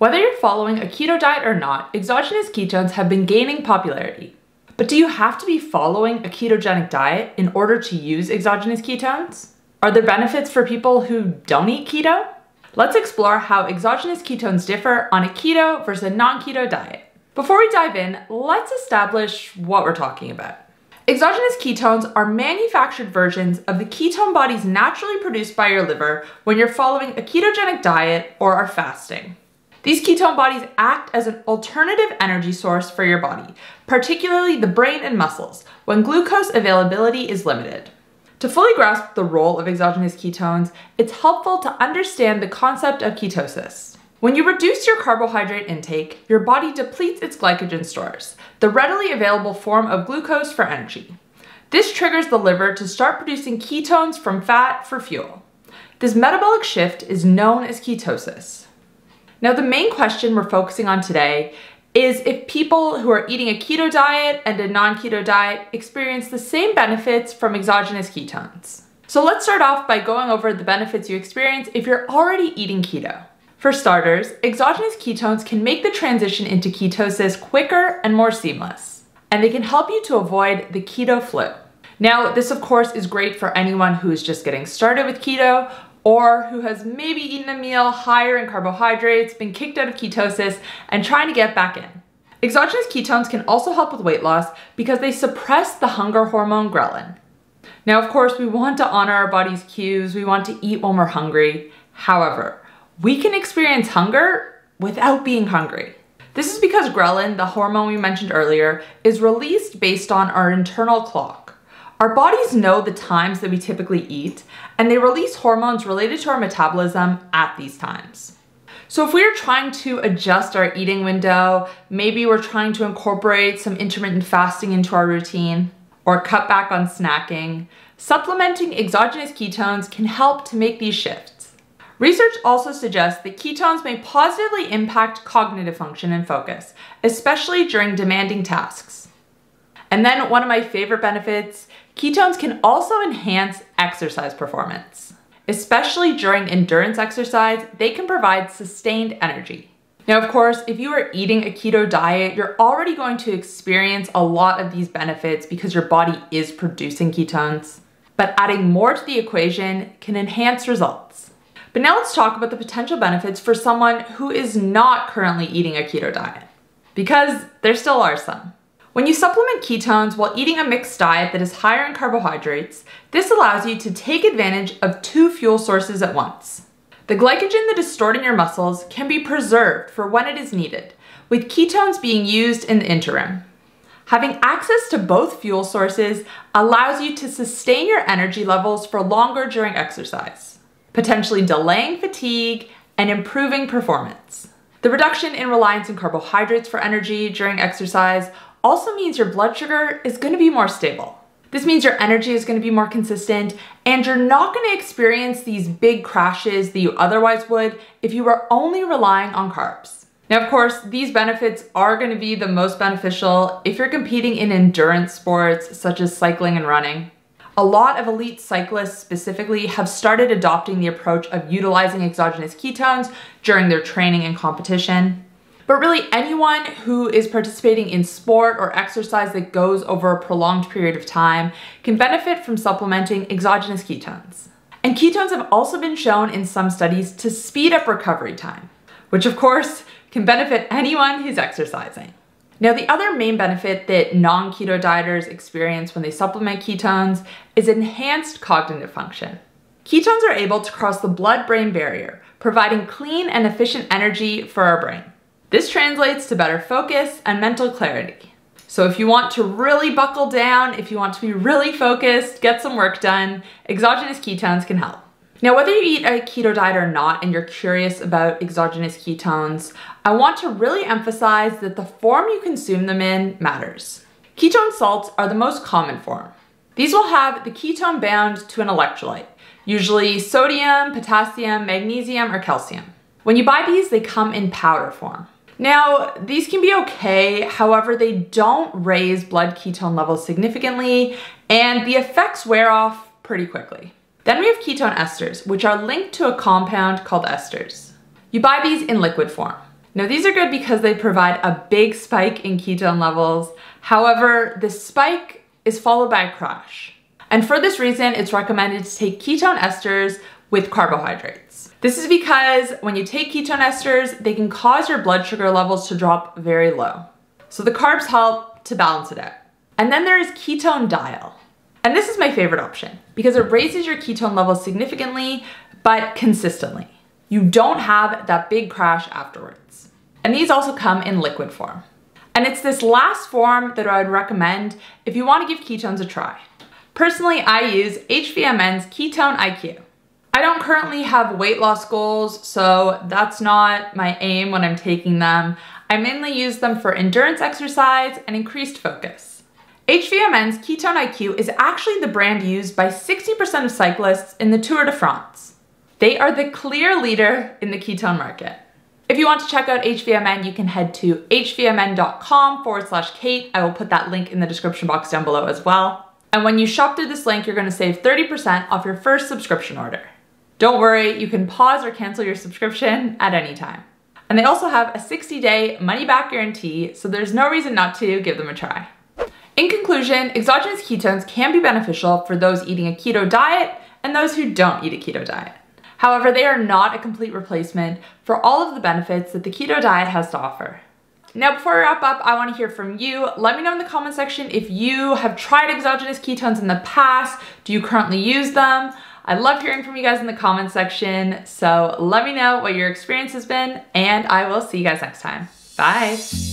Whether you're following a keto diet or not, exogenous ketones have been gaining popularity. But do you have to be following a ketogenic diet in order to use exogenous ketones? Are there benefits for people who don't eat keto? Let's explore how exogenous ketones differ on a keto versus a non-keto diet. Before we dive in, let's establish what we're talking about. Exogenous ketones are manufactured versions of the ketone bodies naturally produced by your liver when you're following a ketogenic diet or are fasting. These ketone bodies act as an alternative energy source for your body, particularly the brain and muscles, when glucose availability is limited. To fully grasp the role of exogenous ketones, it's helpful to understand the concept of ketosis. When you reduce your carbohydrate intake, your body depletes its glycogen stores, the readily available form of glucose for energy. This triggers the liver to start producing ketones from fat for fuel. This metabolic shift is known as ketosis. Now, the main question we're focusing on today is if people who are eating a keto diet and a non-keto diet experience the same benefits from exogenous ketones. So let's start off by going over the benefits you experience if you're already eating keto. For starters, exogenous ketones can make the transition into ketosis quicker and more seamless, and they can help you to avoid the keto flu. Now, this of course is great for anyone who is just getting started with keto or who has maybe eaten a meal higher in carbohydrates, been kicked out of ketosis, and trying to get back in. Exogenous ketones can also help with weight loss because they suppress the hunger hormone ghrelin. Now, of course, we want to honor our body's cues. We want to eat when we're hungry. However, we can experience hunger without being hungry. This is because ghrelin, the hormone we mentioned earlier, is released based on our internal clock. Our bodies know the times that we typically eat, and they release hormones related to our metabolism at these times. So if we are trying to adjust our eating window, maybe we're trying to incorporate some intermittent fasting into our routine, or cut back on snacking, supplementing exogenous ketones can help to make these shifts. Research also suggests that ketones may positively impact cognitive function and focus, especially during demanding tasks. And then one of my favorite benefits, ketones can also enhance exercise performance. Especially during endurance exercise, they can provide sustained energy. Now, of course, if you are eating a keto diet, you're already going to experience a lot of these benefits because your body is producing ketones. But adding more to the equation can enhance results. But now let's talk about the potential benefits for someone who is not currently eating a keto diet, because there still are some. When you supplement ketones while eating a mixed diet that is higher in carbohydrates, this allows you to take advantage of two fuel sources at once. The glycogen that is stored in your muscles can be preserved for when it is needed, with ketones being used in the interim. Having access to both fuel sources allows you to sustain your energy levels for longer during exercise, potentially delaying fatigue and improving performance. The reduction in reliance on carbohydrates for energy during exercise also means your blood sugar is going to be more stable. This means your energy is going to be more consistent, and you're not going to experience these big crashes that you otherwise would if you were only relying on carbs. Now, of course, these benefits are going to be the most beneficial if you're competing in endurance sports such as cycling and running. A lot of elite cyclists specifically have started adopting the approach of utilizing exogenous ketones during their training and competition. But really, anyone who is participating in sport or exercise that goes over a prolonged period of time can benefit from supplementing exogenous ketones. And ketones have also been shown in some studies to speed up recovery time, which of course can benefit anyone who's exercising. Now, the other main benefit that non-keto dieters experience when they supplement ketones is enhanced cognitive function. Ketones are able to cross the blood-brain barrier, providing clean and efficient energy for our brain. This translates to better focus and mental clarity. So if you want to really buckle down, if you want to be really focused, get some work done, exogenous ketones can help. Now, whether you eat a keto diet or not and you're curious about exogenous ketones, I want to really emphasize that the form you consume them in matters. Ketone salts are the most common form. These will have the ketone bound to an electrolyte, usually sodium, potassium, magnesium, or calcium. When you buy these, they come in powder form. Now, these can be okay, however, they don't raise blood ketone levels significantly, and the effects wear off pretty quickly. Then we have ketone esters, which are linked to a compound called esters. You buy these in liquid form. Now these are good because they provide a big spike in ketone levels. However, this spike is followed by a crash. And for this reason, it's recommended to take ketone esters with carbohydrates. This is because when you take ketone esters, they can cause your blood sugar levels to drop very low. So the carbs help to balance it out. And then there is ketone diet. And this is my favorite option because it raises your ketone levels significantly, but consistently. You don't have that big crash afterwards. And these also come in liquid form. And it's this last form that I would recommend if you want to give ketones a try. Personally, I use HVMN's Ketone IQ. I don't currently have weight loss goals, so that's not my aim when I'm taking them. I mainly use them for endurance exercise and increased focus. HVMN's Ketone IQ is actually the brand used by 60% of cyclists in the Tour de France. They are the clear leader in the ketone market. If you want to check out HVMN, you can head to hvmn.com/Kait. I will put that link in the description box down below as well. And when you shop through this link, you're going to save 30% off your first subscription order. Don't worry, you can pause or cancel your subscription at any time. And they also have a 60-day money-back guarantee, so there's no reason not to give them a try. In conclusion, exogenous ketones can be beneficial for those eating a keto diet and those who don't eat a keto diet. However, they are not a complete replacement for all of the benefits that the keto diet has to offer. Now, before I wrap up, I want to hear from you. Let me know in the comment section if you have tried exogenous ketones in the past. Do you currently use them? I love hearing from you guys in the comment section. So let me know what your experience has been, and I will see you guys next time. Bye.